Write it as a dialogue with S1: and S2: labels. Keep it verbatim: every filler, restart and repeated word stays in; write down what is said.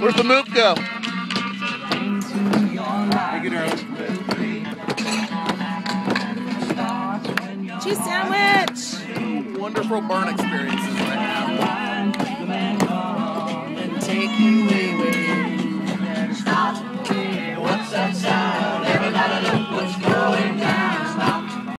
S1: Where's the moop go?
S2: Take it out.
S3: Cheese sandwich!
S1: Wonderful burn experiences right now.
S3: And take me with